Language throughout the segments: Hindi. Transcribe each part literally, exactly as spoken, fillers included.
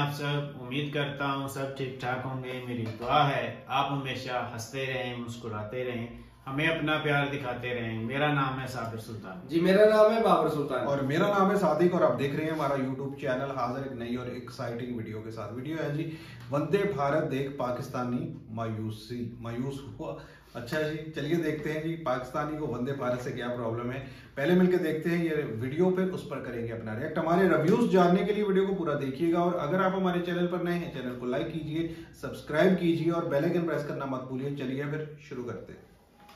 आप सब? उम्मीद करता हूँ सब ठीक ठाक होंगे। मेरी दुआ है आप हमेशा हंसते रहें, मुस्कुराते रहें, हमें अपना प्यार दिखाते रहें। मेरा नाम है साबिर सुल्तान जी। मेरा नाम है बाबर सुल्तान और मेरा नाम है सादिक और आप देख रहे हैं हमारा यूट्यूब चैनल। हाजिर एक नई और एक्साइटिंग वीडियो के साथ। वीडियो है जी वंदे भारत देख पाकिस्तानी मायूसी मायूस हुआ। अच्छा जी, चलिए देखते हैं जी पाकिस्तानी को वंदे भारत से क्या प्रॉब्लम है। पहले मिलकर देखते हैं ये वीडियो, पे उस पर करेंगे अपना रिएक्ट। हमारे रिव्यूज जानने के लिए वीडियो को पूरा देखिएगा और अगर आप हमारे चैनल पर नए हैं चैनल को लाइक कीजिए, सब्सक्राइब कीजिए और बेल आइकन प्रेस करना मत भूलिए। चलिए फिर शुरू करते हैं।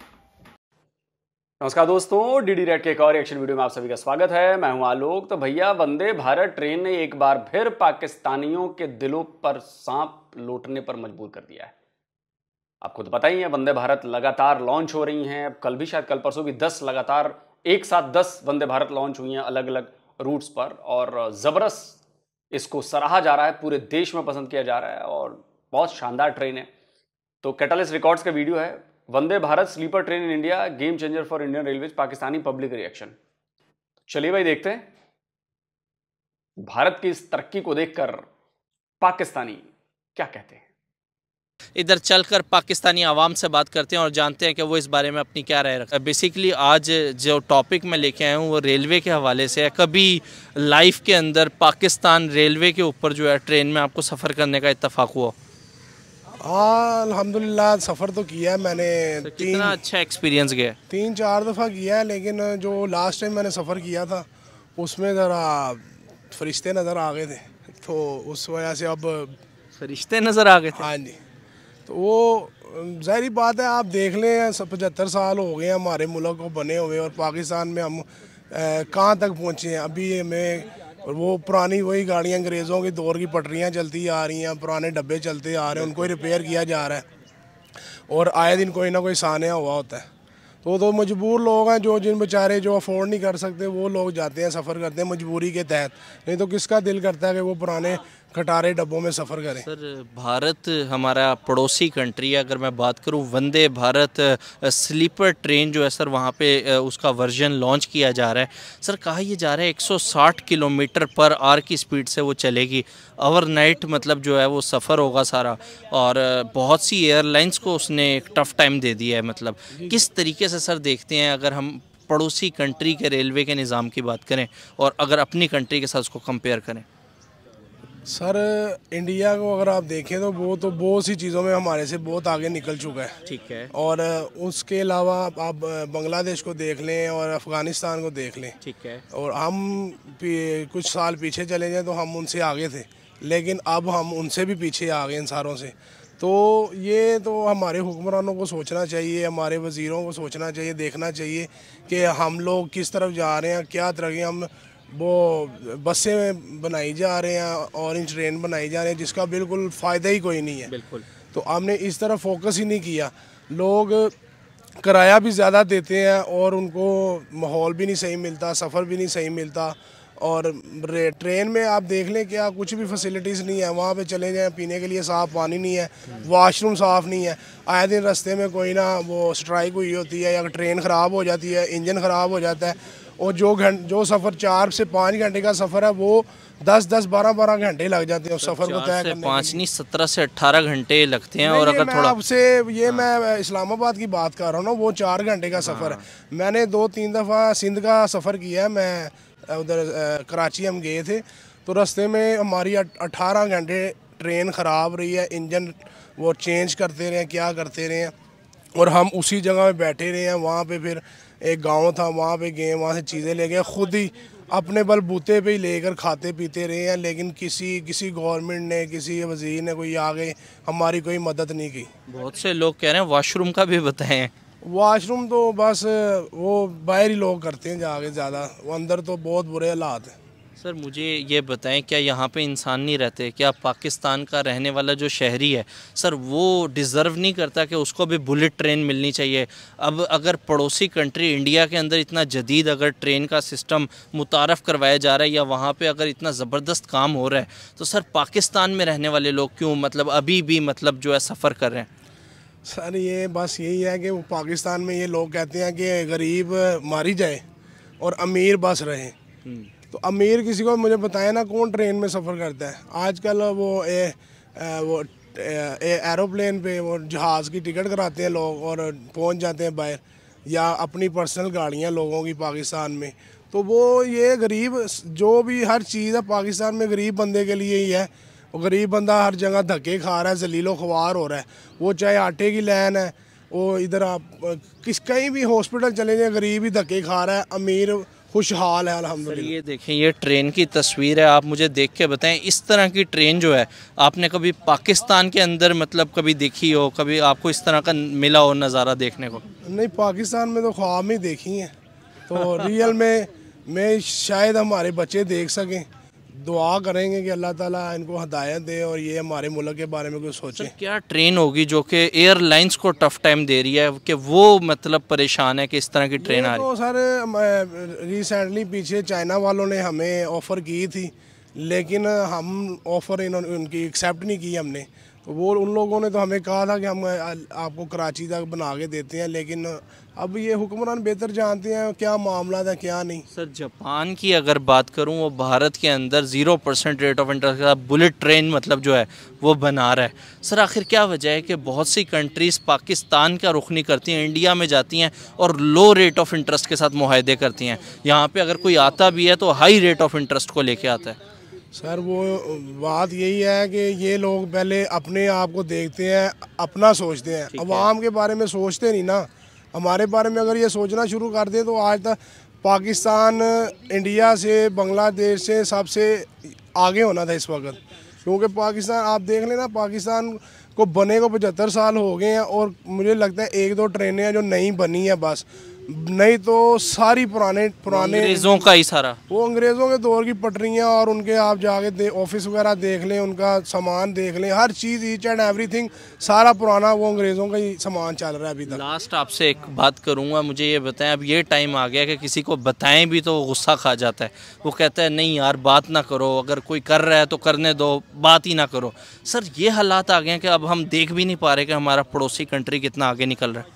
नमस्कार दोस्तों, डीडी रेड के एक और एक्शन वीडियो में आप सभी का स्वागत है। मैं हूं आलोक। तो भैया, वंदे भारत ट्रेन ने एक बार फिर पाकिस्तानियों के दिलों पर सांप लौटने पर मजबूर कर दिया है। आपको तो पता ही है, वंदे भारत लगातार लॉन्च हो रही हैं। कल भी शायद कल परसों भी दस लगातार एक साथ दस वंदे भारत लॉन्च हुई हैं अलग अलग रूट्स पर, और ज़बरदस्त इसको सराहा जा रहा है, पूरे देश में पसंद किया जा रहा है और बहुत शानदार ट्रेन है। तो कैटालिस्ट रिकॉर्ड्स का वीडियो है, Vande Bharat sleeper train in India, game changer for Indian railways, Pakistani public reaction. चलिए भाई देखते हैं भारत की इस तरक्की को देखकर पाकिस्तानी क्या कहते हैं। इधर चलकर पाकिस्तानी आवाम से बात करते हैं और जानते हैं कि वो इस बारे में अपनी क्या राय रखते हैं। बेसिकली आज जो टॉपिक मैं लेके आया हूँ वो रेलवे के हवाले से है। कभी लाइफ के अंदर पाकिस्तान रेलवे के ऊपर जो है ट्रेन में आपको सफ़र करने का इत्तेफाक हुआ? हाँ, अल्हम्दुलिल्लाह सफ़र तो किया है मैंने। तो कितना अच्छा एक्सपीरियंस गया? तीन चार दफ़ा किया है, लेकिन जो लास्ट टाइम मैंने सफ़र किया था उसमें ज़रा फरिश्ते नज़र आ गए थे, तो उस वजह से अब फरिश्ते नज़र आ गए थे। हाँ जी, तो वो ज़ाहिर बात है, आप देख लें सब पचहत्तर साल हो गए हमारे मुल्क को बने हुए और पाकिस्तान में हम कहाँ तक पहुँचे हैं। अभी हमें और वो पुरानी वही गाड़ियाँ अंग्रेज़ों के दौर की पटरियाँ चलती आ रही हैं, पुराने डब्बे चलते आ रहे हैं, उनको ही रिपेयर किया जा रहा है और आए दिन कोई ना कोई सान्या हुआ होता है। तो तो मजबूर लोग हैं, जो जिन बेचारे जो अफोर्ड नहीं कर सकते वो लोग जाते हैं, सफ़र करते हैं मजबूरी के तहत। नहीं तो किसका दिल करता है कि वो पुराने खटारे डब्बों में सफ़र करें। सर, भारत हमारा पड़ोसी कंट्री है। अगर मैं बात करूं वंदे भारत स्लीपर ट्रेन जो है सर, वहां पे उसका वर्जन लॉन्च किया जा रहा है। सर, कहा यह जा रहा है एक सौ साठ किलोमीटर पर आवर की स्पीड से वो चलेगी। ओवरनाइट मतलब जो है वो सफ़र होगा सारा, और बहुत सी एयरलाइंस को उसने एक टफ़ टाइम दे दिया है। मतलब किस तरीके से सर देखते हैं अगर हम पड़ोसी कंट्री के रेलवे के निज़ाम की बात करें और अगर अपनी कंट्री के साथ उसको कंपेयर करें? सर, इंडिया को अगर आप देखें तो वो तो बहुत सी चीज़ों में हमारे से बहुत आगे निकल चुका है। ठीक है। और उसके अलावा आप बांग्लादेश को देख लें और अफ़गानिस्तान को देख लें। ठीक है। और हम कुछ साल पीछे चले जाएं तो हम उनसे आगे थे, लेकिन अब हम उनसे भी पीछे आ गए इन सारों से। तो ये तो हमारे हुक्मरानों को सोचना चाहिए, हमारे वज़ीरों को सोचना चाहिए, देखना चाहिए कि हम लोग किस तरफ जा रहे हैं, क्या तरह हम वो बसें बनाई जा रहे हैं, ऑरेंज ट्रेन बनाई जा रहे हैं, जिसका बिल्कुल फ़ायदा ही कोई नहीं है। बिल्कुल। तो हमने इस तरफ फोकस ही नहीं किया। लोग किराया भी ज़्यादा देते हैं और उनको माहौल भी नहीं सही मिलता, सफ़र भी नहीं सही मिलता। और ट्रेन में आप देख लें क्या कुछ भी फैसिलिटीज़ नहीं है। वहाँ पे चले जाएं, पीने के लिए साफ़ पानी नहीं है, वाशरूम साफ़ नहीं है। आए दिन रास्ते में कोई ना वो स्ट्राइक हुई होती है या ट्रेन ख़राब हो जाती है, इंजन ख़राब हो जाता है, और जो घंटे जो सफ़र चार से पाँच घंटे का सफ़र है वो दस दस बारह बारह घंटे लग जाते हैं उस सफ़र को तय करने। पाँच नहीं सत्रह से अट्ठारह घंटे लगते हैं। और अगर थोड़ा आपसे ये मैं इस्लामाबाद की बात कर रहा हूँ ना, वो चार घंटे का सफ़र है। मैंने दो तीन दफ़ा सिंध का सफ़र किया है। मैं उधर कराची हम गए थे, तो रास्ते में हमारी अठारह घंटे ट्रेन ख़राब रही है, इंजन वो चेंज करते रहे, क्या करते रहे, और हम उसी जगह में बैठे रहे हैं। वहाँ पे फिर एक गांव था, वहाँ पे गए, वहाँ से चीज़ें ले गए, ख़ुद ही अपने बलबूते पे ही लेकर खाते पीते रहे हैं। लेकिन किसी किसी गवर्नमेंट ने, किसी वज़ीर ने कोई आगे हमारी कोई मदद नहीं की। बहुत से लोग कह रहे हैं वॉशरूम का भी बताएं। वॉशरूम तो बस वो बाहर ही लोग करते हैं जाके ज़्यादा, वो अंदर तो बहुत बुरे हालात हैं। सर, मुझे ये बताएं, क्या यहाँ पे इंसान नहीं रहते? क्या पाकिस्तान का रहने वाला जो शहरी है सर, वो डिज़र्व नहीं करता कि उसको भी बुलेट ट्रेन मिलनी चाहिए? अब अगर पड़ोसी कंट्री इंडिया के अंदर इतना जदीद अगर ट्रेन का सिस्टम मुतारफ़ करवाया जा रहा है या वहाँ पे अगर इतना ज़बरदस्त काम हो रहा है, तो सर पाकिस्तान में रहने वाले लोग क्यों मतलब अभी भी मतलब जो है सफ़र कर रहे हैं? सर, ये बस यही है कि वो पाकिस्तान में ये लोग कहते हैं कि गरीब मारी जाए और अमीर बस रहे। तो अमीर किसी को मुझे बताया ना कौन ट्रेन में सफ़र करता है। आजकल वो ए, ए, वो एरोप्लेन पे वो जहाज़ की टिकट कराते हैं लोग और पहुंच जाते हैं बाहर, या अपनी पर्सनल गाड़ियां लोगों की पाकिस्तान में। तो वो ये गरीब जो भी हर चीज़ है पाकिस्तान में गरीब बंदे के लिए ही है। वो गरीब बंदा हर जगह धक्के खा रहा है, जलीलो ख्वार हो रहा है। वो चाहे आटे की लाइन है, वो इधर आप किस कहीं भी हॉस्पिटल चले जाए गरीब ही धक्के खा रहा है, अमीर खुशहाल है अल्हम्दुलिल्लाह। ये देखें, ये ट्रेन की तस्वीर है, आप मुझे देख के बताएं इस तरह की ट्रेन जो है आपने कभी पाकिस्तान के अंदर मतलब कभी देखी हो, कभी आपको इस तरह का मिला हो नज़ारा देखने को? नहीं, पाकिस्तान में तो ख्वाब में देखी हैं, तो रियल में मैं शायद हमारे बच्चे देख सकें। दुआ करेंगे कि अल्लाह ताला इनको हदायत दे और ये हमारे मुल्क के बारे में कुछ सोचें। क्या ट्रेन होगी जो कि एयरलाइंस को टफ टाइम दे रही है कि वो मतलब परेशान है कि इस तरह की ट्रेन आ रही है? तो सर रिसेंटली पीछे चाइना वालों ने हमें ऑफ़र की थी, लेकिन हम ऑफ़र इन्होंने उनकी एक्सेप्ट नहीं की हमने। तो वो उन लोगों ने तो हमें कहा था कि हम आपको कराची तक बना के देते हैं, लेकिन अब ये हुक्मरान बेहतर जानते हैं क्या मामला था क्या नहीं। सर जापान की अगर बात करूं, वो भारत के अंदर zero percent rate of interest का बुलेट ट्रेन मतलब जो है वो बना रहा है। सर आखिर क्या वजह है कि बहुत सी कंट्रीज़ पाकिस्तान का रुख नहीं करती हैं, इंडिया में जाती हैं और लो रेट ऑफ इंटरेस्ट के साथ मुआहदे करती हैं? यहाँ पे अगर कोई आता भी है तो हाई रेट ऑफ इंटरेस्ट को लेके आता है। सर वो बात यही है कि ये लोग पहले अपने आप को देखते हैं, अपना सोचते हैं, अवाम के बारे में सोचते नहीं ना। हमारे बारे में अगर ये सोचना शुरू कर दे तो आज तक पाकिस्तान इंडिया से बांग्लादेश से सबसे आगे होना था इस वक्त, क्योंकि पाकिस्तान आप देख लेना, पाकिस्तान को बने को पचहत्तर साल हो गए हैं और मुझे लगता है एक दो ट्रेनें हैं जो नई बनी हैं बस, नहीं तो सारी पुराने पुराने अंग्रेज़ों का ही सारा, वो अंग्रेज़ों के दौर की पटरियाँ और उनके आप जाके ऑफिस वगैरह देख लें, उनका सामान देख लें, हर चीज़ ईच एंड एवरीथिंग सारा पुराना वो अंग्रेज़ों का ही सामान चल रहा है अभी तक। लास्ट आपसे एक बात करूँगा, मुझे ये बताएं, अब ये टाइम आ गया कि किसी को बताएं भी तो गुस्सा खा जाता है, वो कहता है नहीं यार बात ना करो, अगर कोई कर रहा है तो करने दो, बात ही ना करो। सर ये हालात आ गए हैं कि अब हम देख भी नहीं पा रहे कि हमारा पड़ोसी कंट्री कितना आगे निकल रहा है।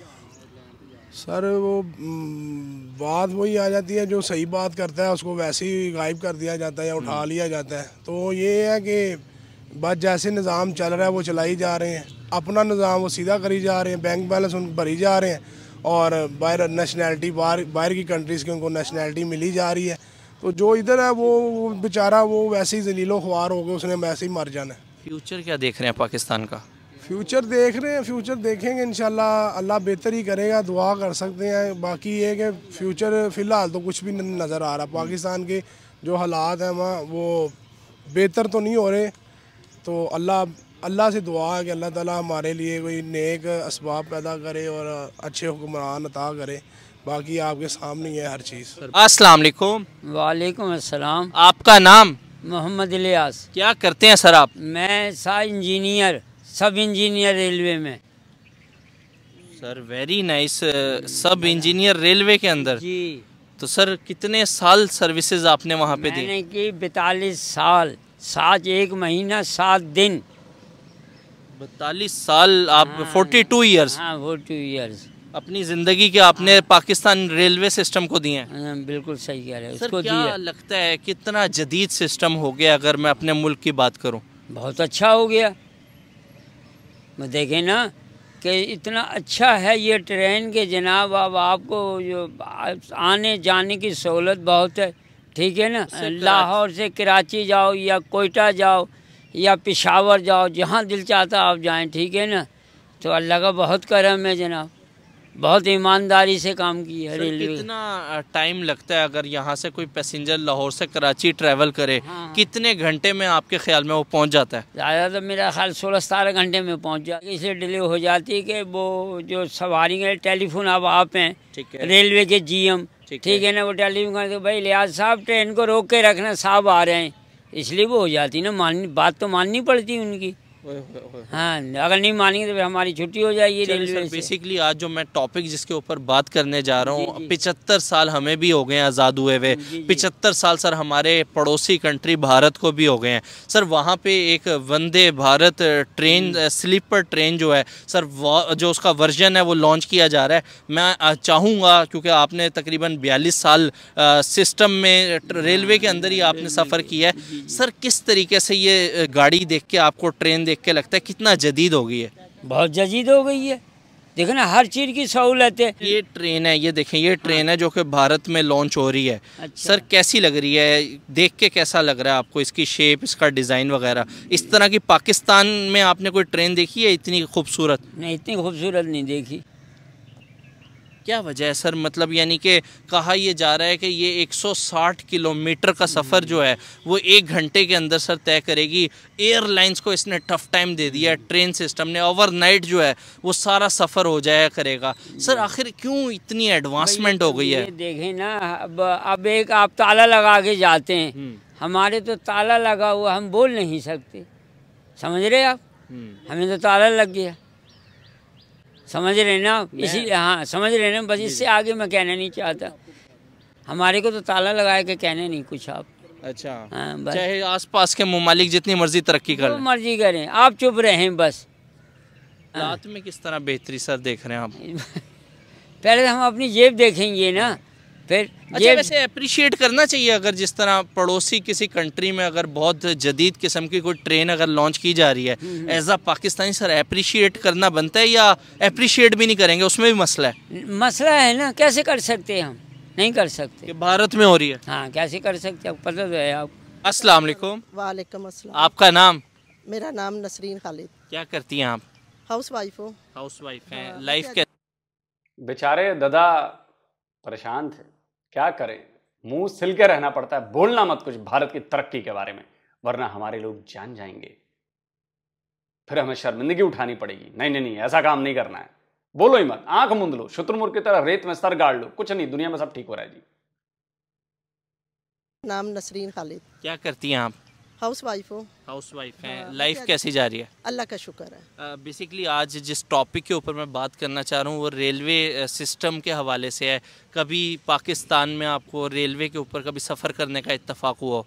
सर वो बात वही आ जाती है, जो सही बात करता है उसको वैसे ही गायब कर दिया जाता है या उठा लिया जाता है। तो ये है कि बस जैसे निज़ाम चल रहा है वो चलाई जा रहे हैं, अपना निज़ाम वो सीधा करी जा रहे हैं, बैंक बैलेंस उन भरी जा रहे हैं और बाहर नेशनैलिटी बाहर बाहर की कंट्रीज़ की उनको नेशनैलिटी मिली जा रही है। तो जो इधर है वो बेचारा वो वैसे ही जलीलो ख्वार हो गए, उसने वैसे ही मर जाना है। फ्यूचर क्या देख रहे हैं पाकिस्तान का? फ्यूचर देख रहे हैं, फ्यूचर देखेंगे इंशाल्लाह, अल्लाह बेहतर ही करेगा, दुआ कर सकते हैं। बाकी ये कि फ्यूचर फ़िलहाल तो कुछ भी नहीं नज़र आ रहा, पाकिस्तान के जो हालात हैं वहाँ वो बेहतर तो नहीं हो रहे। तो अल्लाह अल्लाह से दुआ है कि अल्लाह ताला हमारे लिए कोई नेक असबाब पैदा करे और अच्छे हुक्मरान अता करे। बाकी आपके सामने है हर चीज़। अस्सलाम वालेकुम। वालेकुम अस्सलाम। आपका नाम? मोहम्मद इलियास। क्या करते हैं सर आप? मैं सा इंजीनियर, सब इंजीनियर रेलवे में। सर वेरी नाइस, सब इंजीनियर रेलवे के अंदर जी। तो सर कितने साल सर्विसेज आपने वहाँ पे दी? मैंने की बैतालीस साल, सात एक महीना सात दिन। बैतालीस साल आप, फोर्टी टू ईयर्स। हाँ फोर्टी ईयर्स अपनी ज़िंदगी के आपने पाकिस्तान रेलवे सिस्टम को दिए हैं। बिल्कुल सही कह रहे हैं। सर उसको क्या दिया। लगता है कितना जदीद सिस्टम हो गया अगर मैं अपने मुल्क की बात करूं? बहुत अच्छा हो गया। मैं देखें ना कि इतना अच्छा है ये ट्रेन के जनाब, अब आपको जो आने जाने की सहूलत बहुत है, ठीक है ना। लाहौर से कराची जाओ या कोयटा जाओ या पेशावर जाओ, जहाँ दिल चाहता आप जाएं, ठीक है ना। तो अल्लाह का बहुत करम है जनाब, बहुत ईमानदारी से काम की है रेलवे। कितना टाइम लगता है अगर यहाँ से कोई पैसेंजर लाहौर से कराची ट्रैवल करे? हाँ। कितने घंटे में आपके ख्याल में वो पहुँच जाता है? ज़्यादा तो मेरा ख्याल सोलह सतारह घंटे में पहुँच जाता है। इसलिए डिले हो जाती है कि वो जो सवारी है, टेलीफोन अब आप हैं रेलवे के जीएम, ठीक है ना, वो टेलीफोन करके भाई लिहाज साहब ट्रेन को रोक के रखना, साहब आ रहे हैं, इसलिए वो हो जाती ना, माननी बात तो माननी पड़ती है उनकी। हाँ, अगर नहीं मानेंगे तो फिर हमारी छुट्टी हो जाएगी रेलवे से। बेसिकली आज जो मैं टॉपिक जिसके ऊपर बात करने जा रहा हूँ, पिचहत्तर साल हमें भी हो गए हैं आज़ाद हुए हुए, पिचहत्तर साल सर हमारे पड़ोसी कंट्री भारत को भी हो गए हैं सर। वहाँ पे एक Vande Bharat train, sleeper train जो है सर, जो उसका वर्जन है वो लॉन्च किया जा रहा है। मैं चाहूँगा, क्योंकि आपने तकरीबन बयालीस साल सिस्टम में रेलवे के अंदर ही आपने सफ़र किया है सर, किस तरीके से ये गाड़ी देख के आपको, ट्रेन देख के लगता है कितना जदीद हो गई है? बहुत जदीद हो गई है, देखो ना, हर चीज़ की सहूलत है। ये ट्रेन है, ये देखें, ये ट्रेन है जो कि भारत में लॉन्च हो रही है। अच्छा। सर कैसी लग रही है, देख के कैसा लग रहा है आपको, इसकी शेप, इसका डिज़ाइन वगैरह? इस तरह की पाकिस्तान में आपने कोई ट्रेन देखी है इतनी खूबसूरत? नहीं, इतनी खूबसूरत नहीं देखी। क्या वजह है सर? मतलब यानी कि कहा यह जा रहा है कि ये एक सौ साठ किलोमीटर का सफ़र जो है वो एक घंटे के अंदर सर तय करेगी। एयरलाइंस को इसने टफ टाइम दे दिया है, ट्रेन सिस्टम ने, ओवरनाइट जो है वो सारा सफ़र हो जाया करेगा। सर आखिर क्यों इतनी एडवांसमेंट हो गई है? देखें ना, अब अब एक आप ताला लगा के जाते हैं, हमारे तो ताला लगा हुआ, हम बोल नहीं सकते, समझ रहे आप? हमें तो ताला लग गया, समझ रहे ना? इसी हाँ, समझ रहे ना? बस इससे आगे मैं कहना नहीं चाहता, हमारे को तो ताला लगा के कहना नहीं कुछ आप। अच्छा हाँ, बस चाहे आसपास के ममालिक जितनी मर्जी तरक्की कर जो लें, मर्जी करें, आप चुप रहें बस। रात में किस तरह बेहतरी सर देख रहे हैं आप? पहले हम अपनी जेब देखेंगे ना, फिर अच्छा वैसे अप्रिशिएट करना चाहिए, अगर जिस तरह पड़ोसी किसी कंट्री में अगर बहुत जदीद किस्म की कोई ट्रेन अगर लॉन्च की जा रही है, as a Pakistani sir appreciate करना बनता है या अप्रिशिएट भी नहीं करेंगे, उसमें भी मसला है? मसला है ना, कैसे कर सकते हैं हम? नहीं कर सकते कि भारत में हो रही है। हाँ, कैसे कर सकते हैं, पता तो है आप। अस्सलाम वालेकुम। वालेकुम अस्सलाम। आपका नाम? मेरा नाम नसरीन खालिद। क्या करती हैं आप? हाउस वाइफ हूँ। हाउस वाइफ हैं। लाइफ के बेचारे दादा परेशान थे, क्या करें, मुंह सिल के रहना पड़ता है, बोलना मत कुछ भारत की तरक्की के बारे में, वरना हमारे लोग जान जाएंगे, फिर हमें शर्मिंदगी उठानी पड़ेगी। नहीं नहीं नहीं, ऐसा काम नहीं करना है, बोलो ही मत, आंख मूंद लो, शुतुरमुर्ग की तरह रेत में सर गाड़ लो, कुछ नहीं, दुनिया में सब ठीक हो रहा है जी। नाम नसरीन खालिद। क्या करती हैं आप? हाउस वाइफ हूँ। हाउस वाइफ हैं। लाइफ कैसी जा रही है? अल्लाह का शुक्र है। बेसिकली uh, आज जिस टॉपिक के ऊपर मैं बात करना चाह रहा हूँ वो रेलवे सिस्टम के हवाले से है। कभी पाकिस्तान में आपको रेलवे के ऊपर कभी सफ़र करने का इत्तेफाक हुआ?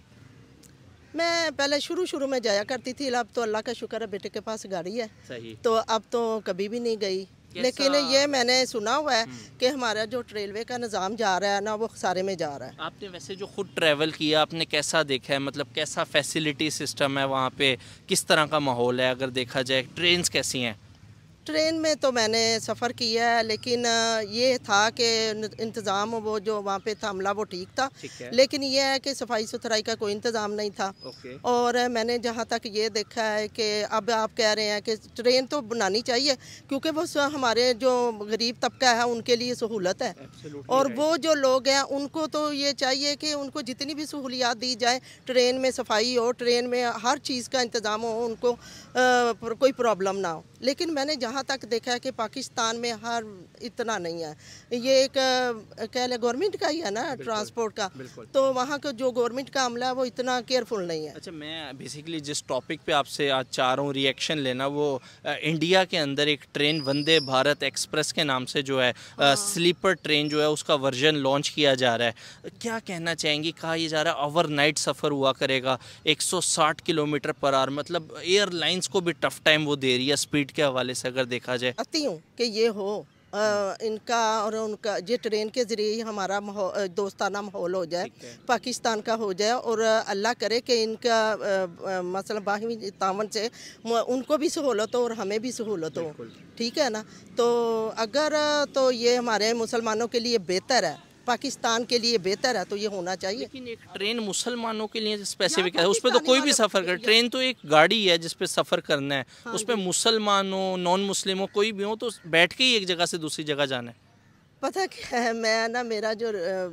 मैं पहले शुरू शुरू में जाया करती थी, अब तो अल्लाह का शुक्र है बेटे के पास गाड़ी है, सही, तो अब तो कभी भी नहीं गई। लेकिन ये मैंने सुना हुआ है कि हमारा जो रेलवे का निज़ाम जा रहा है ना, वो खसारे में जा रहा है। आपने वैसे जो खुद ट्रैवल किया, आपने कैसा देखा है, मतलब कैसा फैसिलिटी सिस्टम है वहाँ पे, किस तरह का माहौल है अगर देखा जाए, ट्रेन्स कैसी हैं? ट्रेन में तो मैंने सफ़र किया है, लेकिन ये था कि इंतज़ाम वो जो वहाँ पे था अमला वो ठीक था, लेकिन ये है कि सफाई सुथराई का कोई इंतज़ाम नहीं था। और मैंने जहाँ तक ये देखा है कि अब आप कह रहे हैं कि ट्रेन तो बनानी चाहिए, क्योंकि वो हमारे जो गरीब तबका है उनके लिए सहूलत है, और वो जो लोग हैं उनको तो ये चाहिए कि उनको जितनी भी सहूलियात दी जाए, ट्रेन में सफाई हो, ट्रेन में हर चीज़ का इंतज़ाम हो, उनको आ, कोई प्रॉब्लम ना हो। लेकिन मैंने जहाँ तक देखा है कि पाकिस्तान में हर इतना नहीं है, ये एक कह ले गवर्नमेंट का ही है ना, ट्रांसपोर्ट का, तो वहाँ का जो गवर्नमेंट का अमला है वो इतना केयरफुल नहीं है। अच्छा, मैं बेसिकली जिस टॉपिक पे आपसे आज चाह रहा हूँ रिएक्शन लेना, वो आ, इंडिया के अंदर एक ट्रेन वंदे भारत एक्सप्रेस के नाम से जो है हाँ। स्लीपर ट्रेन जो है उसका वर्जन लॉन्च किया जा रहा है। क्या कहना चाहेंगी? कहा यह जा रहा है ओवरनाइट सफ़र हुआ करेगा, एक सौ साठ किलोमीटर पर आवर, मतलब एयरलाइंस को भी टफ टाइम वो दे रही है स्पीड के हवाले से अगर देखा जाए। चाहती हूँ कि ये हो आ, इनका और उनका, ये ट्रेन के ज़रिए ही हमारा दोस्ताना माहौल हो जाए, पाकिस्तान का हो जाए, और अल्लाह करे कि इनका मसला बाहमी तावन से उनको भी सहूलत हो और हमें भी सहूलत हो, ठीक है ना। तो अगर तो ये हमारे मुसलमानों के लिए बेहतर है, पाकिस्तान के लिए बेहतर है, तो ये होना चाहिए। लेकिन एक ट्रेन मुसलमानों के लिए स्पेसिफिक है, उस पर तो कोई भी सफ़र कर, ट्रेन तो एक गाड़ी है जिस पे सफ़र करना है, हाँ, उस पर मुसलमान हो, नॉन मुस्लिम हो, कोई भी हो, तो बैठ के ही एक जगह से दूसरी जगह जाना है। पता क्या है, मैं ना मेरा जो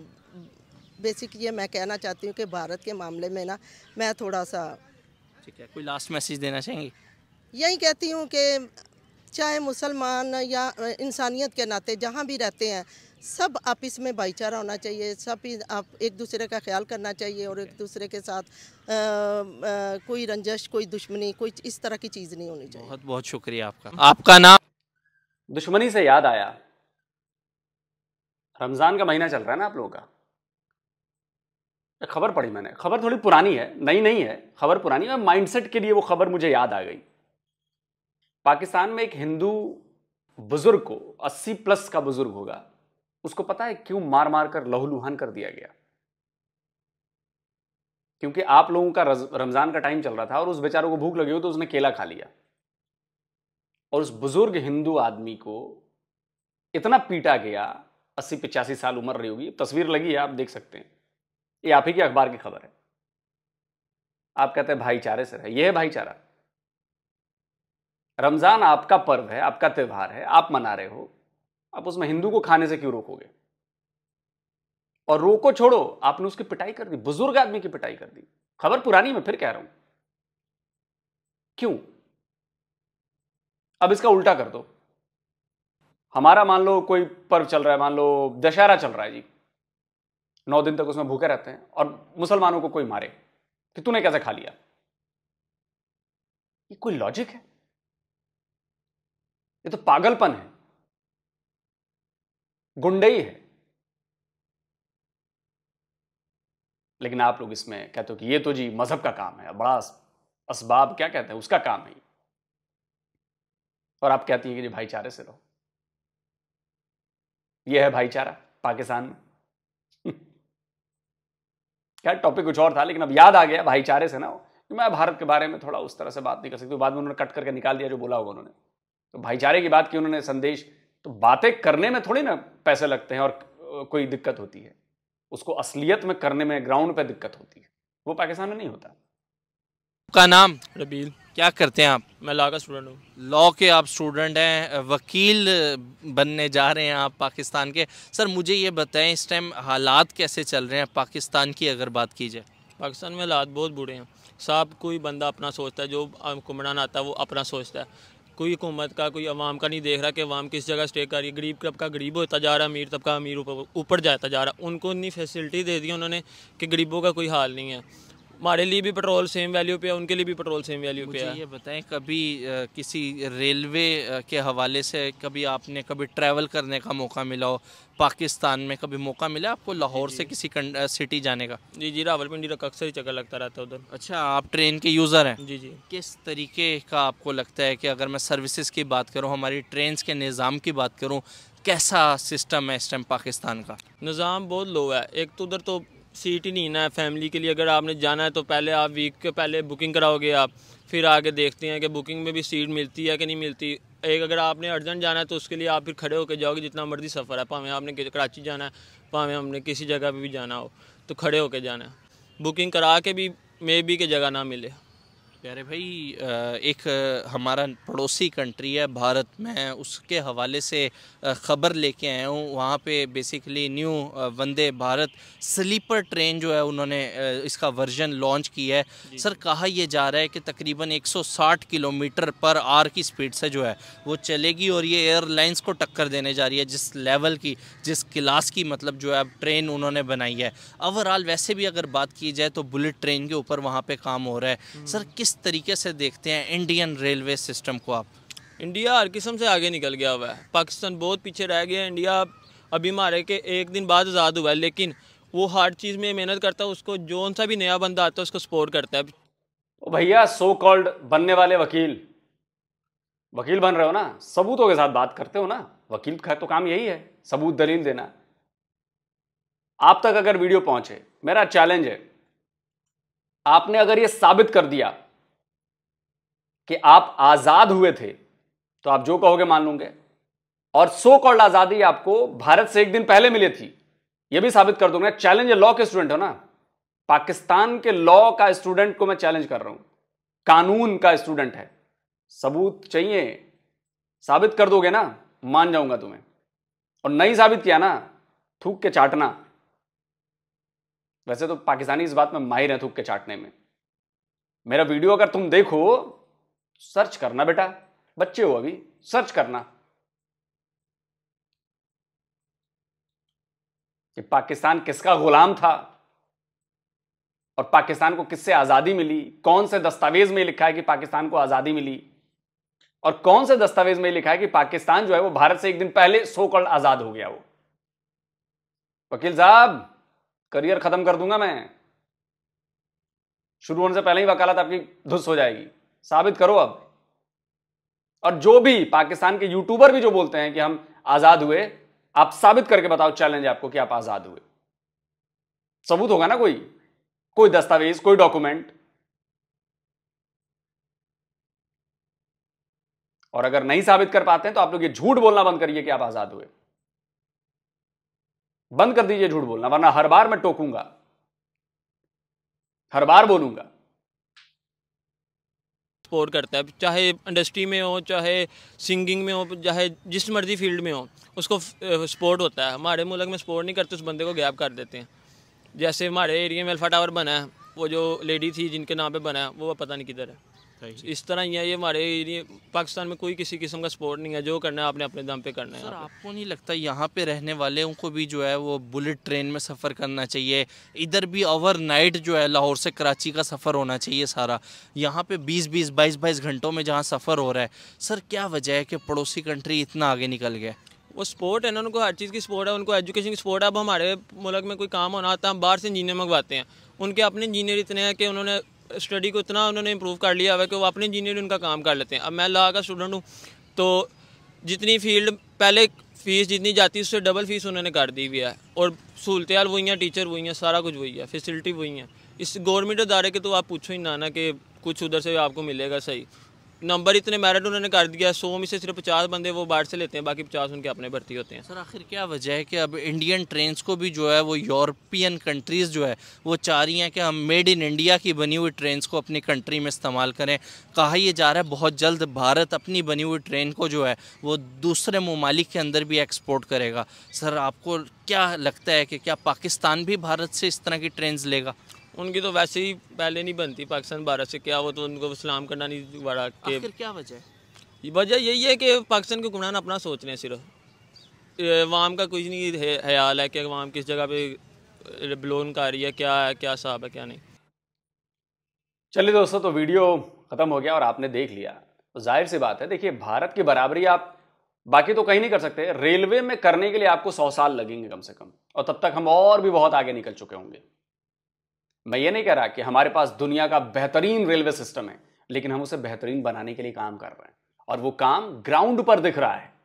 बेसिक ये मैं कहना चाहती हूँ कि भारत के मामले में ना मैं थोड़ा सा, ठीक है, कोई लास्ट मैसेज देना चाहेंगे? यही कहती हूँ कि चाहे मुसलमान या इंसानियत के नाते जहाँ भी रहते हैं, सब आपस में भाईचारा होना चाहिए, सब ही आप एक दूसरे का ख्याल करना चाहिए और एक दूसरे के साथ आ, आ, कोई रंजश, कोई दुश्मनी, कोई इस तरह की चीज़ नहीं होनी चाहिए। बहुत बहुत शुक्रिया आपका। आपका नाम? दुश्मनी से याद आया, रमजान का महीना चल रहा है ना आप लोगों का। एक खबर पढ़ी मैंने, खबर थोड़ी पुरानी है, नई नहीं है, खबर पुरानी है। माइंडसेट के लिए वो खबर मुझे याद आ गई। पाकिस्तान में एक हिंदू बुजुर्ग को, अस्सी प्लस का बुजुर्ग होगा, उसको पता है क्यों मार मार कर लहूलुहान कर दिया गया? क्योंकि आप लोगों का रमजान का टाइम चल रहा था और उस बेचारों को भूख लगी हो तो उसने केला खा लिया, और उस बुजुर्ग हिंदू आदमी को इतना पीटा गया, अस्सी पचासी साल उम्र रही होगी, तस्वीर लगी है, आप देख सकते हैं, ये आप ही के अखबार की खबर है। आप कहते हैं भाईचारे से रहे, यह है भाईचारा? रमजान आपका पर्व है, आपका त्योहार है, आप मना रहे हो, आप उसमें हिंदू को खाने से क्यों रोकोगे? और रोको छोड़ो, आपने उसकी पिटाई कर दी, बुजुर्ग आदमी की पिटाई कर दी। खबर पुरानी, मैं फिर कह रहा हूं, क्यों? अब इसका उल्टा कर दो, हमारा मान लो कोई पर्व चल रहा है, मान लो दशहरा चल रहा है जी, नौ दिन तक उसमें भूखे रहते हैं, और मुसलमानों को कोई मारे कि तूने कैसे खा लिया? ये कोई लॉजिक है? ये तो पागलपन है, गुंडई है। लेकिन आप लोग इसमें कहते हो कि ये तो जी मजहब का काम है, बड़ा असबाब क्या कहते हैं उसका काम है, और आप कहती हैं कि जी भाईचारे से रहो। ये है भाईचारा पाकिस्तान में? क्या टॉपिक कुछ और था, लेकिन अब याद आ गया भाईचारे से ना, कि मैं भारत के बारे में थोड़ा उस तरह से बात नहीं कर सकती। बाद में उन्होंने कट करके निकाल दिया जो बोला होगा उन्होंने, तो भाईचारे की बात की उन्होंने, संदेश। तो बातें करने में थोड़ी ना पैसे लगते हैं और कोई दिक्कत होती है, उसको असलियत में करने में, ग्राउंड पे दिक्कत होती है, वो पाकिस्तान में नहीं होता। आपका नाम? रबील। क्या करते हैं आप? मैं लॉ का स्टूडेंट हूँ। लॉ के आप स्टूडेंट हैं, वकील बनने जा रहे हैं आप पाकिस्तान के। सर मुझे ये बताएं, इस टाइम हालात कैसे चल रहे हैं पाकिस्तान की अगर बात की जाए? पाकिस्तान में हालात बहुत बुरे हैं साहब। कोई बंदा अपना सोचता है, जो हुक्मरान आता है वो अपना सोचता है, कोई हुकूमत का, कोई अवाम का नहीं देख रहा कि अवाम किस जगह स्टे कर रही है। गरीब तबका गरीब होता जा रहा है, अमीर तबका अमीर ऊपर जाता जा रहा है। उनको इतनी फैसिलिटी दे दी उन्होंने कि गरीबों का कोई हाल नहीं है। हमारे लिए भी पेट्रोल सेम वैल्यू पे है, उनके लिए भी पेट्रोल सेम वैल्यू पे है। मुझे ये बताएं, कभी आ, किसी रेलवे के हवाले से कभी आपने कभी ट्रैवल करने का मौका मिला हो पाकिस्तान में? कभी मौका मिला आपको लाहौर से किसी सिटी जाने का? जी जी, रावलपिंडी तक अक्सर ही चक्कर लगता रहता है उधर। अच्छा, आप ट्रेन के यूज़र हैं? जी जी। किस तरीके का आपको लगता है कि अगर मैं सर्विसेज की बात करूँ, हमारी ट्रेन के निज़ाम की बात करूँ, कैसा सिस्टम है इस टाइम पाकिस्तान का? निज़ाम बहुत लो है। एक तो उधर तो सीट ही नहीं ना है फैमिली के लिए। अगर आपने जाना है तो पहले आप वीक के पहले बुकिंग कराओगे आप, फिर आगे देखते हैं कि बुकिंग में भी सीट मिलती है कि नहीं मिलती। एक अगर आपने अर्जेंट जाना है तो उसके लिए आप फिर खड़े होकर जाओगे, जितना मर्जी सफ़र है, भावें आपने कराची जाना है, भावें हमने किसी जगह पे भी जाना हो, तो खड़े होकर जाना है। बुकिंग करा के भी मे बी के जगह ना मिले। प्यारे भाई, एक हमारा पड़ोसी कंट्री है भारत, मैं उसके हवाले से ख़बर लेके आया हूँ। वहाँ पे basically new Vande Bharat sleeper train जो है उन्होंने इसका वर्जन लॉन्च किया है। सर कहा यह जा रहा है कि तकरीबन एक सौ साठ किलोमीटर पर आवर की स्पीड से जो है वो चलेगी, और ये एयरलाइंस को टक्कर देने जा रही है जिस लेवल की, जिस क्लास की मतलब जो है अब ट्रेन उन्होंने बनाई है। ओवरऑल वैसे भी अगर बात की जाए तो बुलेट ट्रेन के ऊपर वहाँ पे काम हो रहा है। सर किस तरीके से देखते हैं इंडियन रेलवे सिस्टम को आप? इंडिया हर किस्म से आगे निकल गया हुआ है, पाकिस्तान बहुत पीछे रह गया है। इंडिया अभी हमारे के एक दिन बाद आज़ाद हुआ है, लेकिन वो हर चीज़ में मेहनत करता है, उसको जो सा भी नया बंदा आता है उसको सपोर्ट करता है। तो भैया सो कॉल्ड बनने वाले वकील, वकील बन रहे हो ना, सबूतों के साथ बात करते हो ना। वकील का तो काम यही है, सबूत दलील देना। आप तक अगर वीडियो पहुंचे, मेरा चैलेंज है, आपने अगर यह साबित कर दिया कि आप आजाद हुए थे तो आप जो कहोगे मान लूंगे, और सो कॉल्ड आजादी आपको भारत से एक दिन पहले मिली थी, यह भी साबित कर दूंगा। चैलेंज है, लॉ के स्टूडेंट हो ना, पाकिस्तान के लॉ का स्टूडेंट को मैं चैलेंज कर रहा हूं, कानून का स्टूडेंट है। सबूत चाहिए, साबित कर दोगे ना, मान जाऊंगा तुम्हें, और नहीं साबित किया ना, थूक के चाटना। वैसे तो पाकिस्तानी इस बात में माहिर है, थूक के चाटने में। मेरा वीडियो अगर तुम देखो, सर्च करना बेटा, बच्चे हो अभी, सर्च करना। कि पाकिस्तान किसका गुलाम था और पाकिस्तान को किससे आजादी मिली, कौन से दस्तावेज में लिखा है कि पाकिस्तान को आजादी मिली, और कौन से दस्तावेज में लिखा है कि पाकिस्तान जो है वो भारत से एक दिन पहले सो कॉल्ड आजाद हो गया। वो वकील साहब, करियर खत्म कर दूंगा मैं, शुरू होने से पहले ही वकालत आपकी धुस हो जाएगी, साबित करो अब। और जो भी पाकिस्तान के यूट्यूबर भी जो बोलते हैं कि हम आजाद हुए, आप साबित करके बताओ, चैलेंज आपको कि आप आजाद हुए। सबूत होगा ना, कोई कोई दस्तावेज, कोई डॉक्यूमेंट। और अगर नहीं साबित कर पाते हैं तो आप लोग ये झूठ बोलना बंद करिए कि आप आजाद हुए। बंद कर दीजिए झूठ बोलना, वरना हर बार मैं टोकूंगा, हर बार बोलूंगा। सपोर्ट करता है, चाहे इंडस्ट्री में हो, चाहे सिंगिंग में हो, चाहे जिस मर्जी फील्ड में हो, उसको सपोर्ट होता है। हमारे मुल्क में सपोर्ट नहीं करते, उस बंदे को गैप कर देते हैं। जैसे हमारे एरिया में अल्फा टावर बना है, वो जो लेडी थी जिनके नाम पे बना है, वो पता नहीं किधर है। इस तरह ही है ये हमारे एरिया, पाकिस्तान में कोई किसी किस्म का सपोर्ट नहीं है, जो करना है आपने अपने दम पे करना है। सर, आपको नहीं लगता यहाँ पे रहने वाले को भी जो है वो बुलेट ट्रेन में सफ़र करना चाहिए? इधर भी ओवरनाइट जो है लाहौर से कराची का सफ़र होना चाहिए सारा। यहाँ पे बीस बीस बाईस बाईस घंटों में जहाँ सफ़र हो रहा है, सर क्या वजह है कि पड़ोसी कंट्री इतना आगे निकल गया? वो स्पोर्ट है ना, उनको हर चीज़ की स्पोर्ट है, उनको एजुकेशन की स्पोर्ट है। अब हमारे मुल्क में कोई काम होना आता है, हम बाहर से इंजीनियर मंगवाते हैं। उनके अपने इंजीनियर इतने हैं कि उन्होंने स्टडी को इतना उन्होंने इम्प्रूव कर लिया है कि वो अपने इंजीनियर उनका काम कर लेते हैं। अब मैं लॉ का स्टूडेंट हूँ, तो जितनी फील्ड पहले फ़ीस जितनी जाती है उससे डबल फीस उन्होंने कर दी हुई है, और सहूलतें वही हैं, टीचर वही हैं, सारा कुछ वही है, फैसिलिटी वही है। इस गवर्नमेंट अदारे के तो आप पूछो ही ना ना कि कुछ उधर से आपको मिलेगा। सही नंबर इतने मेरिट उन्होंने कर दिया, सौ में से सिर्फ पचास बंदे वो बाहर से लेते हैं, बाकी पचास उनके अपने भर्ती होते हैं। सर आखिर क्या वजह है कि अब इंडियन ट्रेन्स को भी जो है वो यूरोपियन कंट्रीज़ जो है वो चाह रही हैं कि हम मेड इन इंडिया की बनी हुई ट्रेन्स को अपनी कंट्री में इस्तेमाल करें? कहा यह जा रहा है बहुत जल्द भारत अपनी बनी हुई ट्रेन को जो है वो दूसरे ममालिक के अंदर भी एक्सपोर्ट करेगा। सर आपको क्या लगता है कि क्या पाकिस्तान भी भारत से इस तरह की ट्रेन्स लेगा? उनकी तो वैसे ही पहले नहीं बनती पाकिस्तान भारत से, क्या वो तो उनको सलाम करना नहीं बड़ा के। आखिर क्या वजह है? वजह यही है कि पाकिस्तान के हुक्मरान अपना सोच रहे हैं, सिर्फ अवाम का कुछ नहीं ख्याल है कि अवाम किस जगह पे ब्लोन कर रही है, क्या है, क्या हिसाब है, क्या नहीं। चलिए दोस्तों, तो वीडियो ख़त्म हो गया और आपने देख लिया। तो जाहिर सी बात है, देखिए भारत की बराबरी आप बाकी तो कहीं नहीं कर सकते, रेलवे में करने के लिए आपको सौ साल लगेंगे कम से कम, और तब तक हम और भी बहुत आगे निकल चुके होंगे। मैं ये नहीं कह रहा कि हमारे पास दुनिया का बेहतरीन रेलवे सिस्टम है, लेकिन हम उसे बेहतरीन बनाने के लिए काम कर रहे हैं, और वो काम ग्राउंड पर दिख रहा है।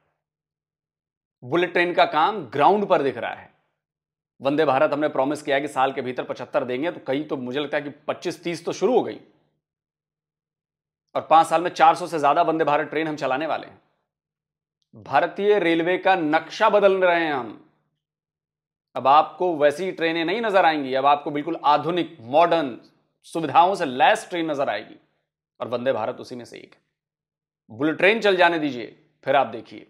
बुलेट ट्रेन का काम ग्राउंड पर दिख रहा है। वंदे भारत हमने प्रॉमिस किया है कि साल के भीतर पचहत्तर देंगे, तो कई तो मुझे लगता है कि पच्चीस तीस तो शुरू हो गई, और पांच साल में चार सौ से ज्यादा वंदे भारत ट्रेन हम चलाने वाले हैं। भारतीय रेलवे का नक्शा बदल रहे हैं हम। अब आपको वैसी ट्रेनें नहीं नजर आएंगी, अब आपको बिल्कुल आधुनिक मॉडर्न सुविधाओं से लैस ट्रेन नजर आएगी, और वंदे भारत उसी में से एक है। बुलेट ट्रेन चल जाने दीजिए, फिर आप देखिए।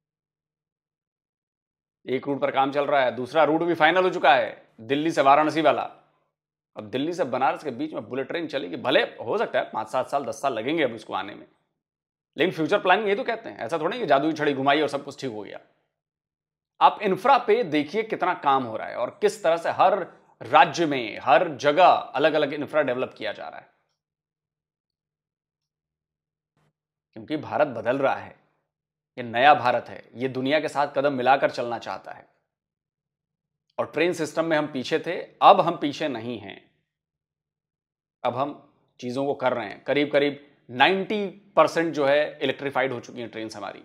एक रूट पर काम चल रहा है, दूसरा रूट भी फाइनल हो चुका है, दिल्ली से वाराणसी वाला। अब दिल्ली से बनारस के बीच में बुलेट ट्रेन चलेगी, भले हो सकता है पांच सात साल दस साल लगेंगे अब इसको आने में, लेकिन फ्यूचर प्लानिंग ये तो कहते हैं। ऐसा थोड़ा कि जादू की छड़ी घुमाई और सब कुछ ठीक हो गया। आप इंफ्रा पे देखिए कितना काम हो रहा है, और किस तरह से हर राज्य में हर जगह अलग अलग इंफ्रा डेवलप किया जा रहा है, क्योंकि भारत बदल रहा है। ये नया भारत है, ये दुनिया के साथ कदम मिलाकर चलना चाहता है। और ट्रेन सिस्टम में हम पीछे थे, अब हम पीछे नहीं हैं। अब हम चीजों को कर रहे हैं। करीब करीब नब्बे परसेंट जो है इलेक्ट्रिफाइड हो चुकी हैं ट्रेन हमारी।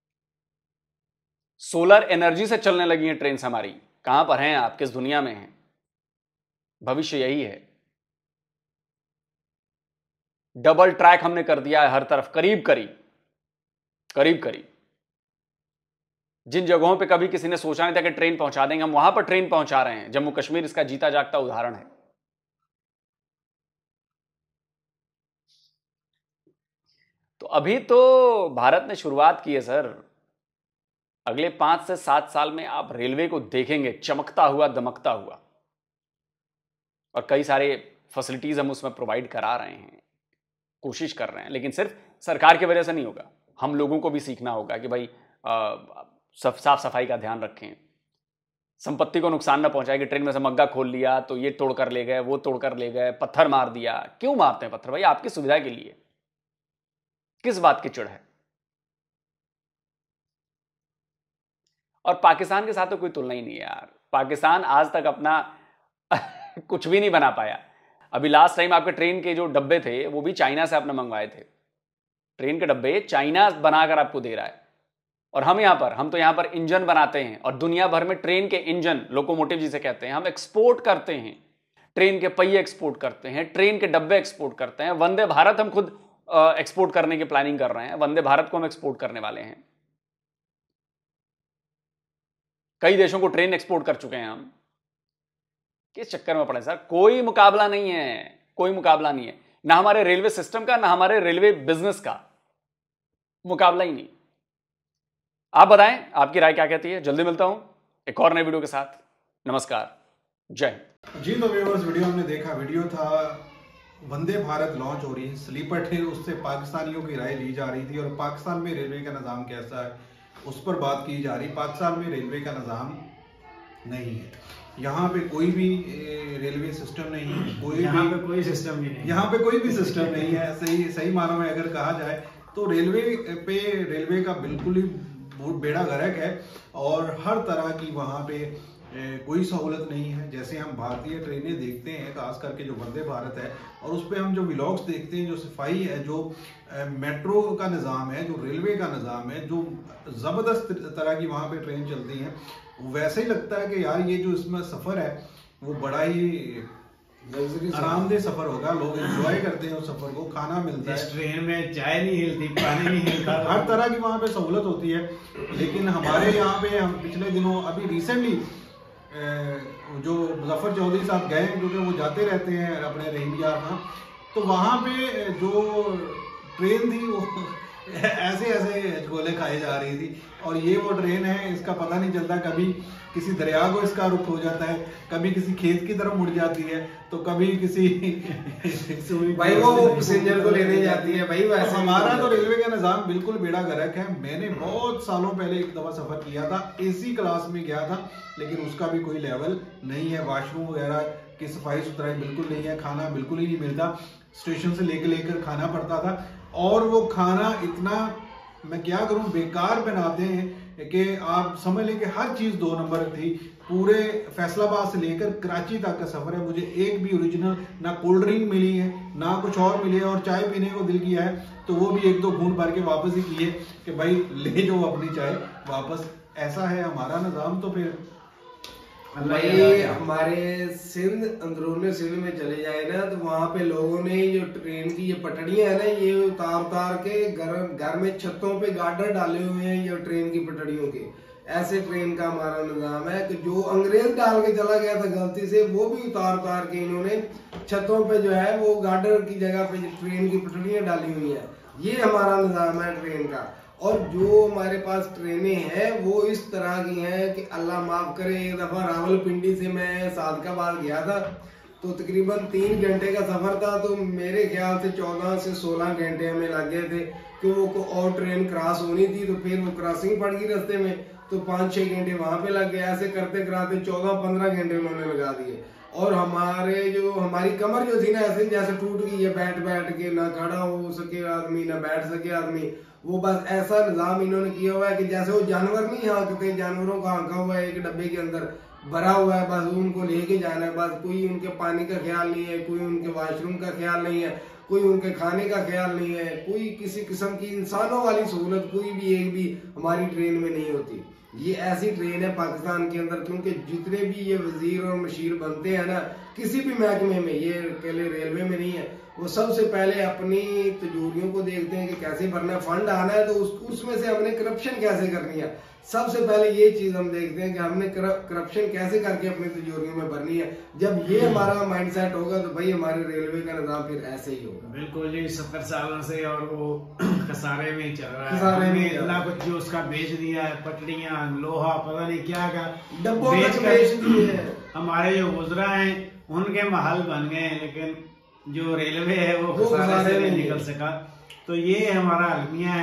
सोलर एनर्जी से चलने लगी हैं ट्रेन हमारी। कहां पर हैं आप, किस दुनिया में हैं? भविष्य यही है। डबल ट्रैक हमने कर दिया है हर तरफ, करीब करीब करीब करीब जिन जगहों पे कभी किसी ने सोचा नहीं था कि ट्रेन पहुंचा देंगे, हम वहां पर ट्रेन पहुंचा रहे हैं। जम्मू कश्मीर इसका जीता जागता उदाहरण है। तो अभी तो भारत ने शुरुआत की है सर। अगले पांच से सात साल में आप रेलवे को देखेंगे चमकता हुआ दमकता हुआ, और कई सारे फैसिलिटीज हम उसमें प्रोवाइड करा रहे हैं, कोशिश कर रहे हैं। लेकिन सिर्फ सरकार की वजह से नहीं होगा, हम लोगों को भी सीखना होगा कि भाई आ, साफ सफाई का ध्यान रखें, संपत्ति को नुकसान ना पहुंचाए कि ट्रेन में से मग्गा खोल लिया तो ये तोड़ कर ले गए, वो तोड़ कर ले गए, पत्थर मार दिया। क्यों मारते हैं पत्थर भाई? आपकी सुविधा के लिए। किस बात की चिढ़ है? और पाकिस्तान के साथ तो कोई तुलना ही नहीं है यार। पाकिस्तान आज तक अपना कुछ भी नहीं बना पाया। अभी लास्ट टाइम आपके ट्रेन के जो डब्बे थे वो भी चाइना से आपने मंगवाए थे। ट्रेन के डब्बे चाइना बनाकर आपको दे रहा है। और हम यहां पर हम तो यहां पर इंजन बनाते हैं और दुनिया भर में ट्रेन के इंजन, लोकोमोटिव जिसे कहते हैं, हम एक्सपोर्ट करते हैं। ट्रेन के पहिए एक्सपोर्ट करते हैं, ट्रेन के डब्बे एक्सपोर्ट करते हैं। वंदे भारत हम खुद एक्सपोर्ट करने की प्लानिंग कर रहे हैं। वंदे भारत को हम एक्सपोर्ट करने वाले हैं। कई देशों को ट्रेन एक्सपोर्ट कर चुके हैं हम। किस चक्कर में पड़े सर? कोई मुकाबला नहीं है, कोई मुकाबला नहीं है, ना हमारे रेलवे सिस्टम का, ना हमारे रेलवे बिजनेस का। मुकाबला ही नहीं। आप बताएं आपकी राय क्या कहती है। जल्दी मिलता हूं एक और नए वीडियो के साथ। नमस्कार, जय हिंद। जी तो व्यूअर्स, वीडियो हमने देखा, वीडियो था वंदे भारत लॉन्च हो रही है, स्लीपर ट्रेन, उससे पाकिस्तानियों की राय ली जा रही थी और पाकिस्तान में रेलवे का निज़ाम कैसा है उस पर बात की जा रही। पाकिस्तान में रेलवे का निज़ाम नहीं है, यहाँ पे कोई भी रेलवे सिस्टम नहीं है, कोई यहाँ भी पे कोई सिस्टम नहीं है, यहाँ पे कोई भी सिस्टम नहीं है। सही सही मानों में अगर कहा जाए तो रेलवे पे रेलवे का बिल्कुल ही बेड़ा गर्क है और हर तरह की वहाँ पे कोई सहूलत नहीं है। जैसे हम भारतीय ट्रेनें देखते हैं, खास करके जो वंदे भारत है, और उस पर हम जो व्लॉग्स देखते हैं, जो सफाई है, जो मेट्रो का निज़ाम है, जो रेलवे का निज़ाम है, जो ज़बरदस्त तरह की वहाँ पे ट्रेन चलती है, वैसे ही लगता है कि यार ये जो इसमें सफ़र है वो बड़ा ही आरामदेह सफर होगा। लोग एंजॉय करते हैं उस सफर को, खाना मिलता है, ट्रेन में चाय नहीं हिलती, पानी नहीं हिलता, हर तरह की वहाँ पे सहूलत होती है। लेकिन हमारे यहाँ पे हम पिछले दिनों अभी रिसेंटली जो मुजफ्फर चौधरी साहब गए, क्योंकि वो जाते रहते हैं अपने रहीम यार यहाँ, तो वहाँ पे जो ट्रेन थी वो ऐसे ऐसे झोले खाए जा रही थी। और ये वो ट्रेन है, इसका पता नहीं चलता, कभी किसी दरिया को इसका रुख हो जाता है, कभी किसी खेत की तरफ मुड़ जाती है, तो कभी किसी भाई वो पैसेंजर को लेने जाती है। भाई वैसे हमारा तो रेलवे का निज़ाम बिल्कुल बेड़ा गर्क है। मैंने बहुत सालों पहले एक दफा सफर किया था, एसी क्लास में गया था, लेकिन उसका भी कोई लेवल नहीं है। वॉशरूम वगैरह की सफाई सुथराई बिल्कुल नहीं है, खाना बिल्कुल ही नहीं मिलता, स्टेशन से लेकर लेकर खाना पड़ता था। और वो खाना इतना, मैं क्या करूं, बेकार बनाते हैं कि आप समझ लें कि हर चीज़ दो नंबर थी। पूरे फैसलाबाद से लेकर कराची तक का सफ़र है, मुझे एक भी ओरिजिनल ना कोल्ड ड्रिंक मिली है, ना कुछ और मिली है। और चाय पीने को दिल किया है तो वो भी एक दो घूंट भर के वापस ही किए कि भाई ले जाओ अपनी चाय वापस। ऐसा है हमारा निज़ाम। तो फिर भाई हमारे सिंध, अंदरूनी सिंध में चले जाए ना, तो वहाँ पे लोगों ने जो ट्रेन की ये पटड़ियां है ना, ये उतार उतार के घर घर में छतों पे गार्डर डाले हुए हैं ये ट्रेन की पटड़ियों के। ऐसे ट्रेन का हमारा निजाम है कि जो अंग्रेज डाल के चला गया था गलती से, वो भी उतार उतार के इन्होंने छतों पे जो है वो गार्डर की जगह पे ट्रेन की पटड़ियां डाली हुई है। ये हमारा निजाम है ट्रेन का। और जो हमारे पास ट्रेनें हैं वो इस तरह की हैं कि अल्लाह माफ करे, एक दफा रावलपिंडी से मैं सादकाबाद गया था, तो तकरीबन तीन घंटे का सफर था, तो मेरे ख्याल से चौदह से सोलह घंटे हमें लग गए थे कि वो को और ट्रेन क्रॉस होनी थी, तो फिर वो क्रॉसिंग पड़ गई रास्ते में, तो पाँच छः घंटे वहाँ पे लग गए। ऐसे करते कराते चौदह पंद्रह घंटे उन्होंने लगा दिए। और हमारे जो हमारी कमर जो थी ना, ऐसे जैसे टूट गई है, बैठ बैठ के ना खड़ा हो सके आदमी, ना बैठ सके आदमी। वो बस ऐसा निजाम इन्होंने किया हुआ है कि जैसे वो जानवर नहीं हाँकते, जानवरों का हाँका हुआ है एक डब्बे के अंदर भरा हुआ है, बस उनको लेके जाना है। बस कोई उनके पानी का ख्याल नहीं है, कोई उनके वॉशरूम का ख्याल नहीं है, कोई उनके खाने का ख्याल नहीं है, कोई किसी किस्म की इंसानों वाली सहूलत कोई भी एक भी हमारी ट्रेन में नहीं होती। ये ऐसी ट्रेन है पाकिस्तान के अंदर, क्योंकि जितने भी ये वजीर और मशीर बनते हैं ना किसी भी महकमे में, ये अकेले रेलवे में नहीं है, वो सबसे पहले अपनी तिजोरियों को देखते हैं कि कैसे भरना है, फंड आना है तो उस, उसमें से हमने करप्शन कैसे करनी है। सबसे पहले ये चीज हम देखते हैं कि हमने करप्शन कैसे करके अपनी तिजोरियों में भरनी है। जब ये हमारा माइंडसेट होगा तो भाई हमारे रेलवे का निजाम फिर ऐसे ही होगा। बिल्कुल जी, सत्तर सालों से और वो खसारे में ही चल रहा है। खसारे में इतना कुछ जो उसका बेच दिया है, पटड़ियां, लोहा, पता नहीं क्या क्या डब्बों में बेच दिए। हमारे जो गुजरा हैं उनके महल बन गए, लेकिन जो रेलवे है वो खसारे से नहीं निकल सका। तो ये हमारा अलमिया है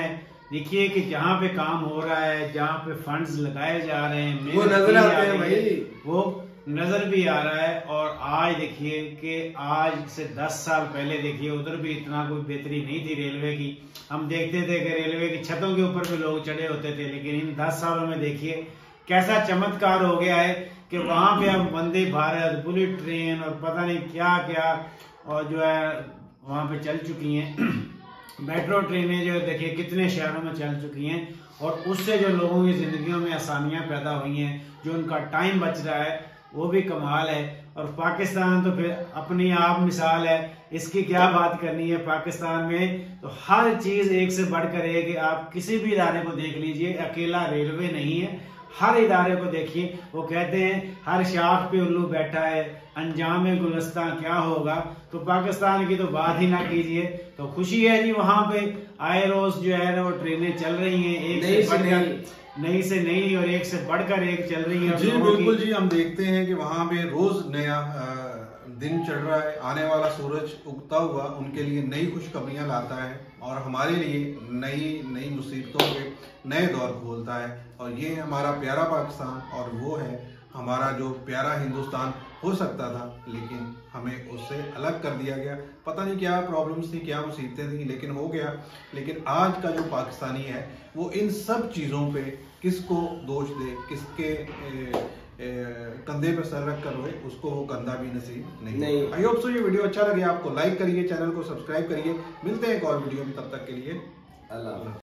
देखिए कि जहाँ पे काम हो रहा है, जहाँ पे फंड्स लगाए जा रहे हैं, वो नजर आते हैं भाई, वो नजर भी आ रहा है। और आज देखिए कि आज से दस साल पहले देखिए उधर भी इतना कोई बेहतरी नहीं थी रेलवे की। हम देखते थे कि रेलवे की छतों के ऊपर भी लोग चढ़े होते थे, लेकिन इन दस सालों में देखिए कैसा चमत्कार हो गया है कि वहां पे अब वंदे भारत, बुलेट ट्रेन और पता नहीं क्या क्या और जो है वहां पे चल चुकी हैं। मेट्रो ट्रेनें जो देखिए कितने शहरों में चल चुकी हैं और उससे जो लोगों की जिंदगियों में आसानियां पैदा हुई हैं, जो उनका टाइम बच रहा है, वो भी कमाल है। और पाकिस्तान तो फिर अपनी आप मिसाल है, इसकी क्या बात करनी है। पाकिस्तान में तो हर चीज एक से बढ़कर एक, आप किसी भी इदारे को देख लीजिए, अकेला रेलवे नहीं है, हर इदारे को देखिए। वो कहते हैं हर शाख पे उल्लू बैठा है, अंजाम गुलस्तां क्या होगा। तो पाकिस्तान की तो बात ही ना कीजिए। तो खुशी है जी, वहां पे आए रोज जो है ना वो ट्रेनें चल रही हैं, एक से बढ़कर नई से नई और एक से बढ़कर एक चल रही है। जी बिल्कुल जी, हम देखते हैं कि वहां पे रोज नया दिन चढ़ रहा है, आने वाला सूरज उगता हुआ उनके लिए नई खुशखबरियां लाता है और हमारे लिए नई नई मुसीबतों के नए दौर खोलता है। और ये हमारा प्यारा पाकिस्तान और वो है हमारा जो प्यारा हिंदुस्तान हो सकता था, लेकिन हमें उससे अलग कर दिया गया। पता नहीं क्या प्रॉब्लम्स थी, क्या मुसीबतें थी, लेकिन हो गया। लेकिन आज का जो पाकिस्तानी है वो इन सब चीज़ों पे किसको दोष दे, किसके ए, ए, कंधे पे सर रख कर रोए, उसको वो कंधा भी नसीब नहीं। नहीं। आई होप सो ये वीडियो अच्छा लगे आपको, लाइक करिए, चैनल को सब्सक्राइब करिए। मिलते हैं एक और वीडियो में, तब तक के लिए अल्लाह।